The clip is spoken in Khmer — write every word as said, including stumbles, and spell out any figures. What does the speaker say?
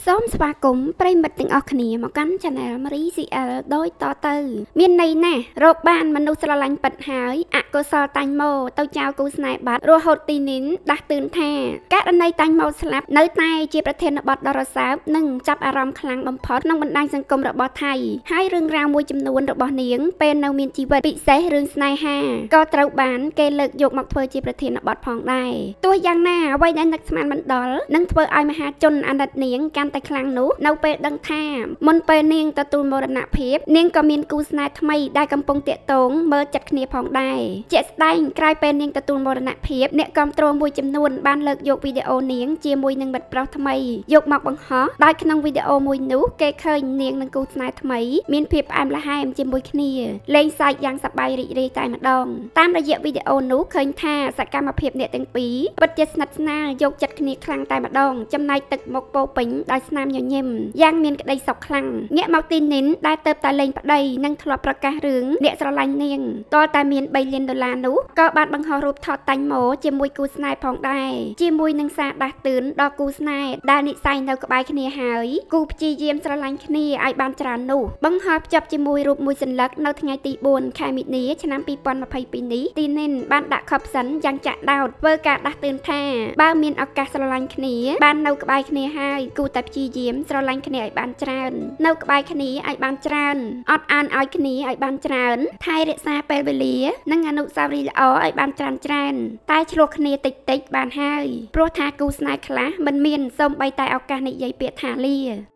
សូមស្វាគមន៍ប្រិយមិត្តទាំងអស់គ្នាមកកាន់ Channel Marie ស៊ី អែល ដោយតទៅមានន័យណាស់រកបានមនុស្សស្រឡាញ់ពិតហើយអកុសលតាញ់ម៉ូទៅចោលគូស្នេហ៍បាត់រហូតទីនេះដាស់តឿនថាករណីតាញ់ម៉ូស្លាប់នៅតែជាប្រធានបទដ៏រសើបនិងចាប់អារម្មណ៍ខ្លាំងបំផុតក្នុងបណ្ដាញសង្គមរបស់ថៃហើយរឿងរ៉ាវមួយចំនួនរបស់នាងពេលនៅមានជីវិតពិសេសរឿងស្នេហាក៏ត្រូវបានគេលើកយកមកធ្វើជាប្រធានបទផងដែរទោះយ៉ាងណាអ្វីដែលនឹកស្មានមិនដល់នឹងធ្វើឲ្យមហាជនអាណិតនាងកាន់តែខ្លាំងនោះនៅពេលដឹងថាមុនពេលនាងទទួលមរណភាពនាងក៏មានគូស្នេហ៍ថ្មីដែលកំពុងតាក់ទងមើលចិត្តគ្នាផងដែរជាក់ស្ដែងក្រោយពេលនាងទទួលមរណភាពអ្នកគាំទ្រមួយចំនួនបានលើកយកវីដេអូនាងជាមួយនឹងមិត្តប្រុសថ្មីយកមកបង្ហោះដោយក្នុងវីដេអូមួយនោះគេឃើញនាងនិងគូស្នេហ៍ថ្មីមានភាពផ្អែមល្ហែមជាមួយគ្នាលេងសើចយ៉ាងសប្បាយរីករាយតែម្ដងតាមរយៈវីដេអូនោះឃើញថាសកម្មភាពអ្នកទាំងពីរពិតជាស្និទ្ធស្នាលយកចិត្តគ្នាខ្លាំងតែម្ដងចំណែកទឹកមុខពោពេញដោយស្នាមញញឹមយ៉ាងមានក្តីសុខខ្លាំងងាកមកទីនិនដែលទៅតែលេងប្តីនិងធ្លាប់ប្រកាសរឿងអ្នកស្រឡាញ់នាងតលតែមានបីលានដុល្លារនោះក៏បានបង្ហោះរូបថតតាញ់ម៉ូជាមួយគូស្នេហ៍ផងដែរជាមួយនឹងសារដាស់តឿនដល់គូស្នេហ៍ដែលនិស្ស័យនៅក្បែរគ្នាហើយគូព្យាយាមស្រឡាញ់គ្នាឲ្យបានច្រើននោះបង្ហោះភ្ជាប់ជាមួយរូបមួយសន្លឹកនៅថ្ងៃទីបួនខែមីនាឆ្នាំពីរពាន់ម្ភៃពីរនេះទីនិនបានដាក់ខបសិនយ៉ាងចាក់ដោតធ្វើការដាស់តឿនថាបើមានឱកាសស្រឡាញ់គ្នាបាននៅក្បែរគ្នាហើយគូតែព្យាយាមស្រឡាញ់គ្នាឲ្យបានច្រើននៅក្បែរគ្នាឲ្យបានច្រើនអត់អានឲ្យគ្នាឲ្យបានច្រើនថែរក្សាពេលវេលានិងអនុស្សាវរីយ៍ល្អឲ្យបានច្រើនច្រើនតែឆ្លោះគ្នាតិចតិចបានហើយព្រោះថាគូស្នេហ៍ខ្លះមិនមានសូម្បីតែឱកាសនិយាយពាក្យថាលា